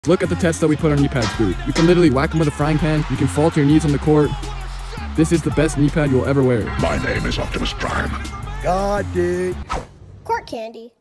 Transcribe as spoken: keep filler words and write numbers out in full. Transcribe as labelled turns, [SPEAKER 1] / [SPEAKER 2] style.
[SPEAKER 1] Look at the tests that we put on knee pads, dude. You can literally whack them with a frying pan. You can fall to your knees on the court. This is the best knee pad you'll ever wear.
[SPEAKER 2] My name is Optimus Prime.
[SPEAKER 3] God, dude.
[SPEAKER 4] Court candy.